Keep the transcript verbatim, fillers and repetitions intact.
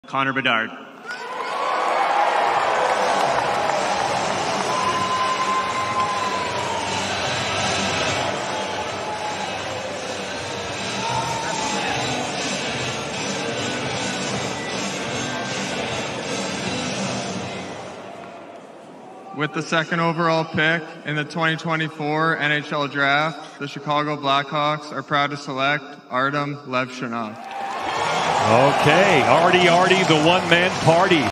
Connor Bedard. With the second overall pick in the twenty twenty-four N H L Draft, the Chicago Blackhawks are proud to select Artem Levshunov. Okay, Artie Artie, the one-man party.